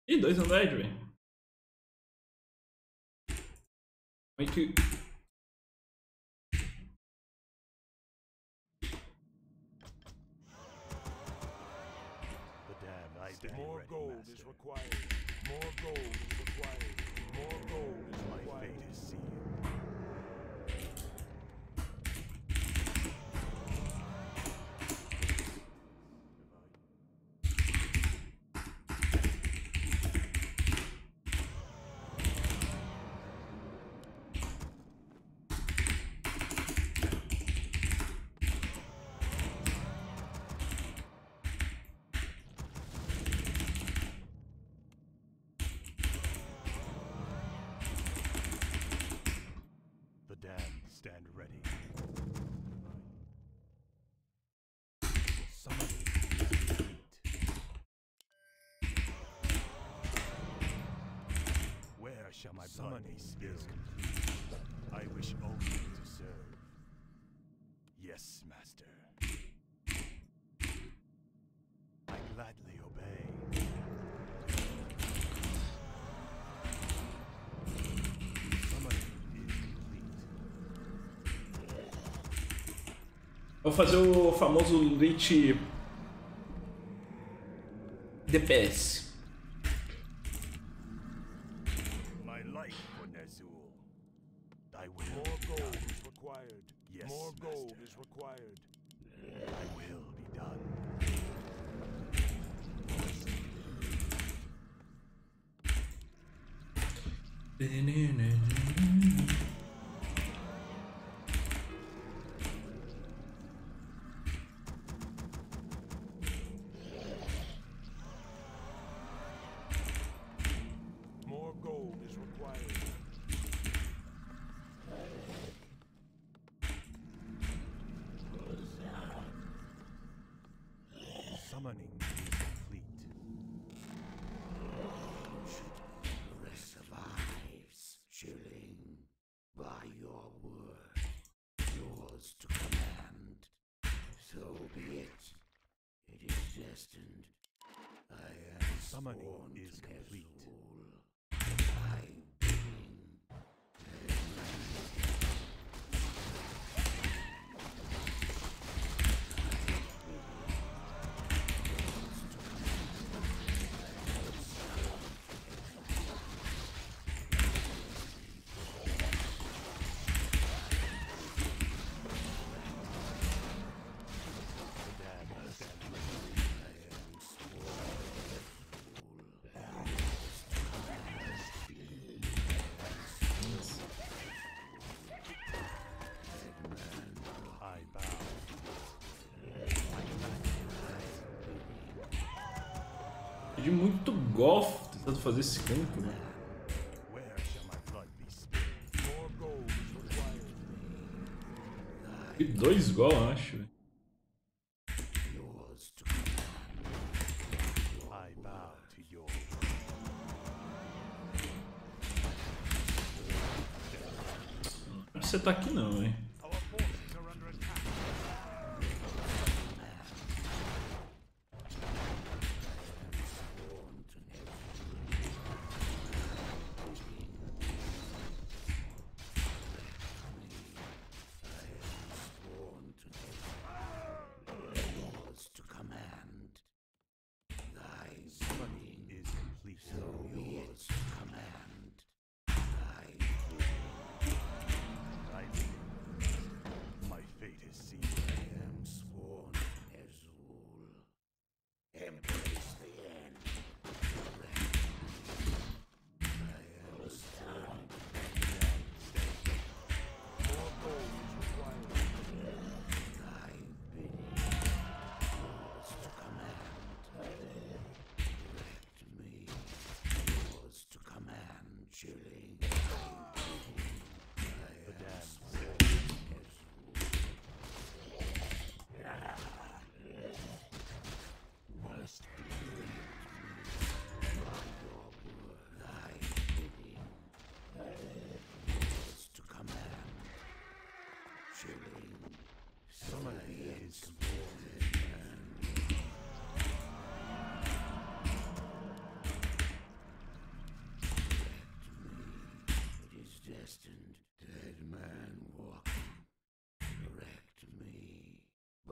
Ih, 2 undead, velho. Como é que... More gold is required. More gold is required. More gold is required. My fate is sealed. The damned stand ready. Summoning complete. Where shall my blood be spilled? I wish only to serve. Yes, master. I gladly obey. Summoning is complete. Vou fazer o famoso Lich DPS. My life for Ner'zhul. Thy will More be gold done. is required. Yes, More gold master. is required. Thy will be done. More gold is required. Summoning is complete. Survives, chilling by your word, yours to command. So be it. It is destined. I am Summoning sworn is to complete. Ner'zhul. I bring The damned stand ready. I bow. Perdi muito golf tentando fazer esse campo, né? Where shall my blood be spilled? More gold is required. E 2 gol, eu acho. Velho. yours to command. I bow to your Você tá aqui não, hein? Our forces are under attack. Sworn to Ner'zhul. Sworn to Ner'zhul. Yours to command. Thy Summoning summoning is complete. so yours to command. Thy I will.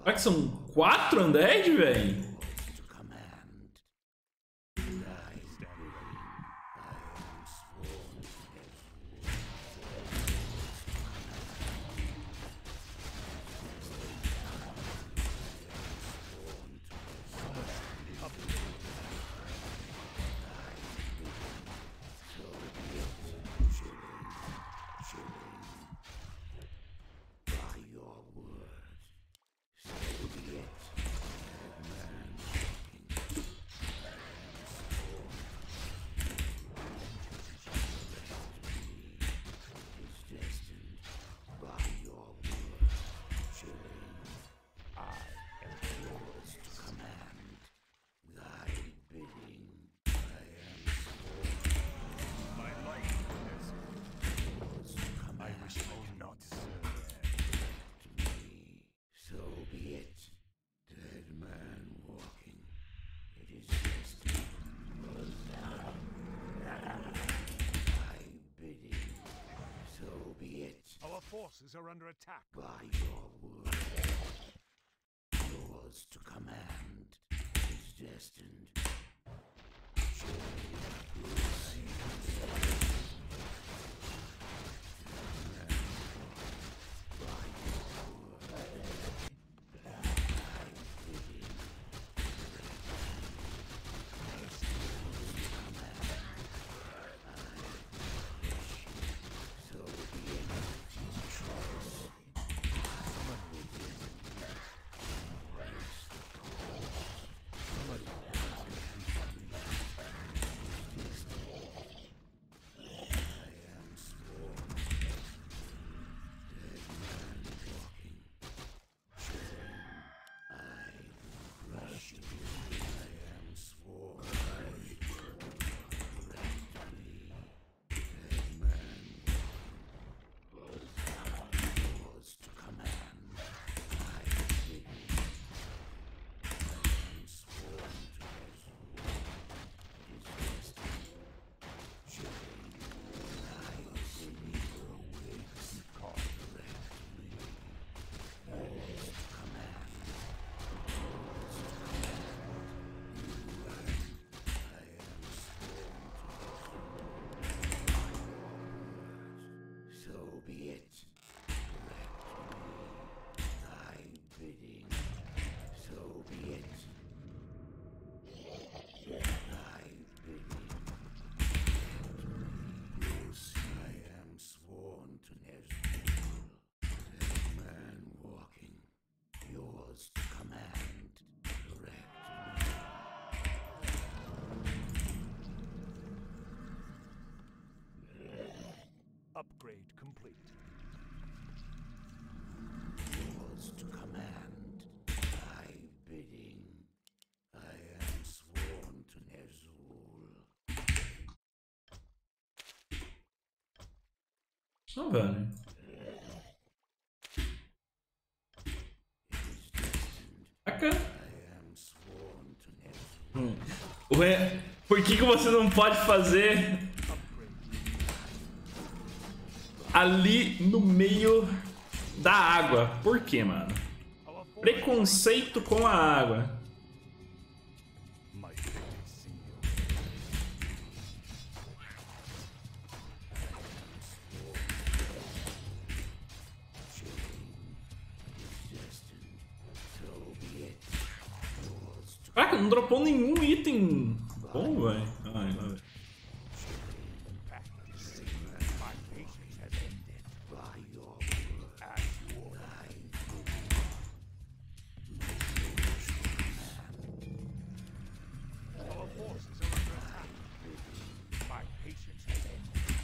Será que são 4 undead, velho? to command. Thy bidding, I am sworn to Nezrul. By your word, so be it. Is destined by your word, chilling. I am yours to command. Thy bidding, I am sworn. My life is Yours to I command. wish only not to serve. To me, so be it. Dead man walking, it is destined. Thy bidding, so be it. Our forces are under attack. By your word, yours to command, is destined. So be it. Yours to command, I bidding. I am sworn to Nezrul. It is destined. Chilling, thy bidding awaits. Correct me. Yours to command. Yours to command. I am sworn to so be it. Direct me. Thy bidding. So be it. Thy bidding. I am sworn to Nezrul. Dead man walking. Yours to command. Direct Upgrade complete. yours to command, thy bidding. I am sworn to Nezrul. Não, velho. Caraca. I am sworn to Nezrul. Ué, por que você não pode fazer ali no meio da água? Por quê, mano? Our forces Preconceito com a água. my fate is sealed. Destined. So be it. Yours to Caraca, não dropou nenhum item bom, velho. Ai, vai. My patience has ended. by your word. As you order. Thy Our forces are under attack. My patience has ended.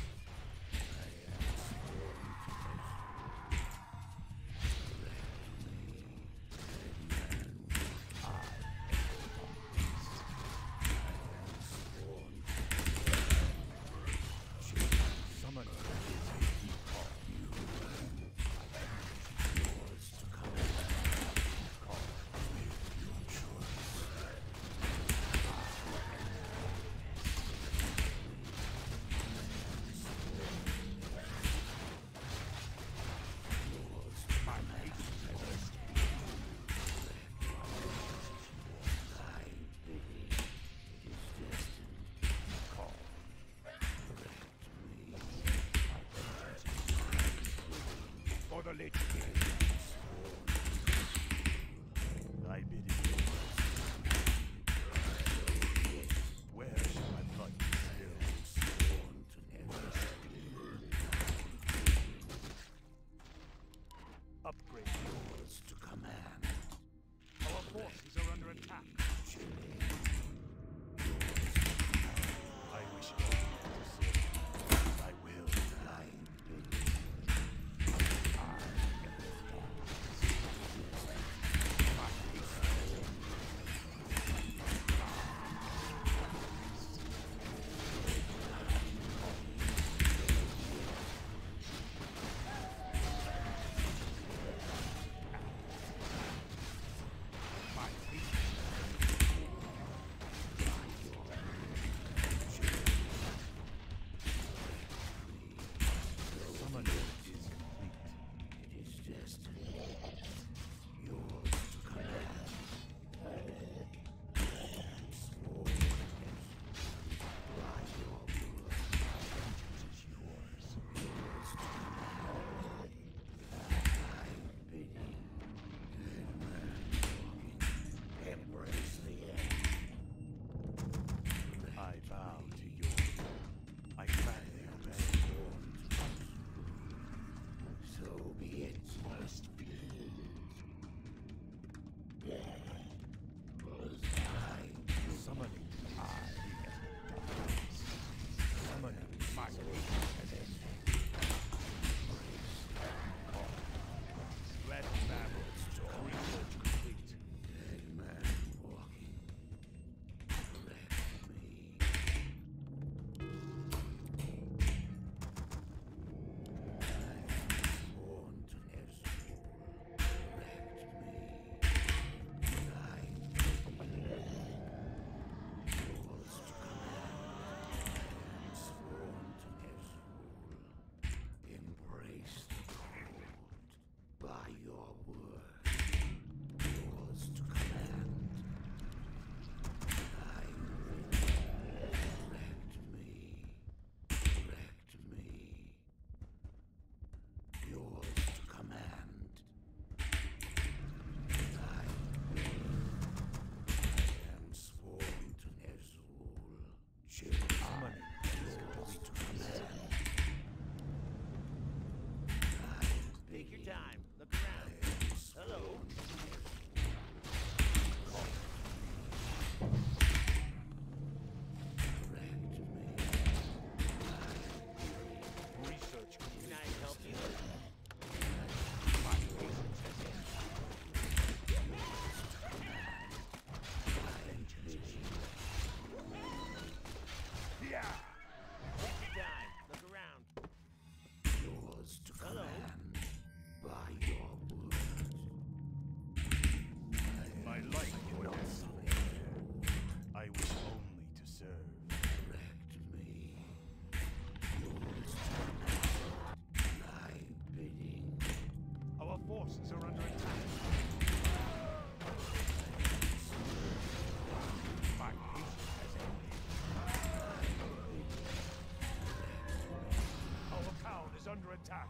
attack.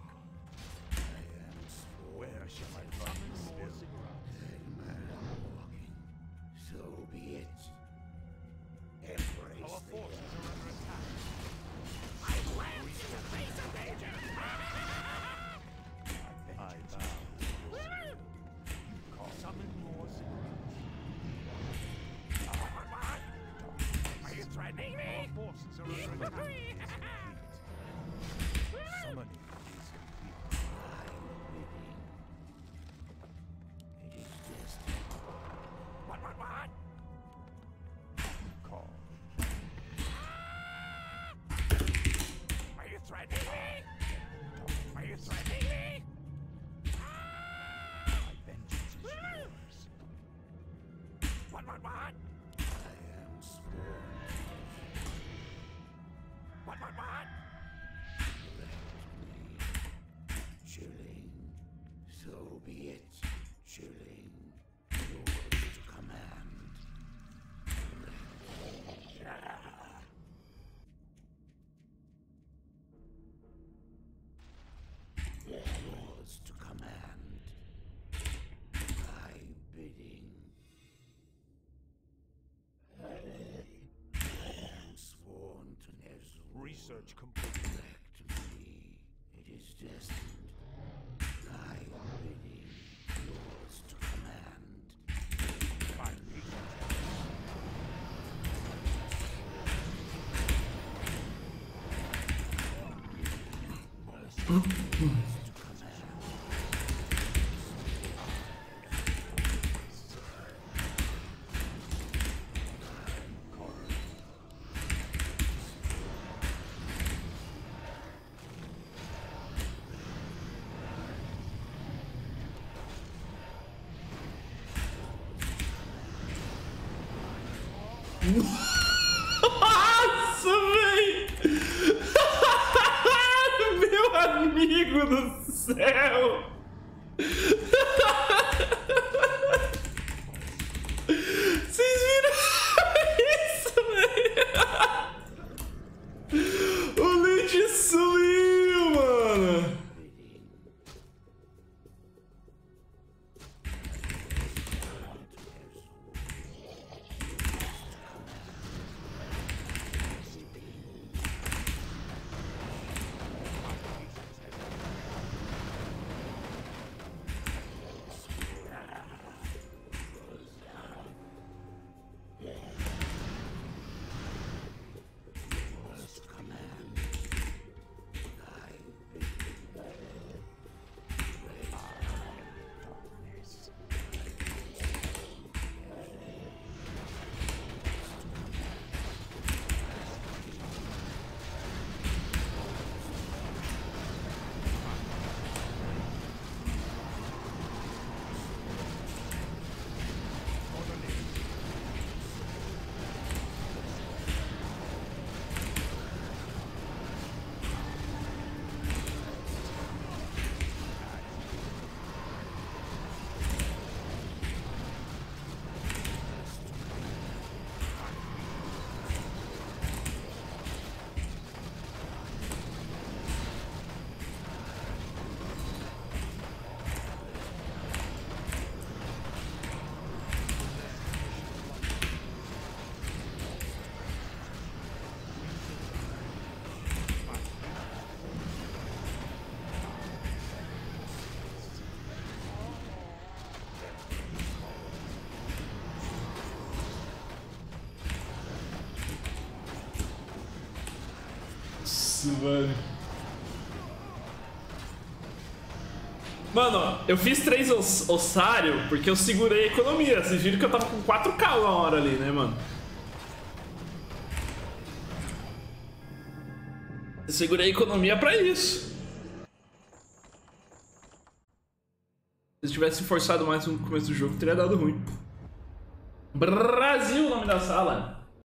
Where shall I run this bill? Dead man walking. So be it. Embrace Our the forces are under attack. I bow. Summon more Are you threatening me? Our forces are under attack. Summoning is complete. It is destined. What? Call. Are you threatening me? Are you threatening me? My vengeance is yours. What? I am sworn. What? Chilling. So be it. Chilling. Yours to command. Yours to command. Thy bidding. I am sworn to Ner'zhul. Research complete. Elect me. It is destined. Thy bidding. Yours to command. My people. Nossa, velho! Meu amigo do céu! Vocês viram isso, velho? O Lich sumiu, mano! Nossa, velho. Mano, eu fiz 3 ossário porque eu segurei a economia. Vocês viram que eu tava com 4k uma hora ali, né, mano? Eu segurei a economia pra isso. Se eu tivesse forçado mais no começo do jogo, teria dado ruim. Brasil, o nome da sala.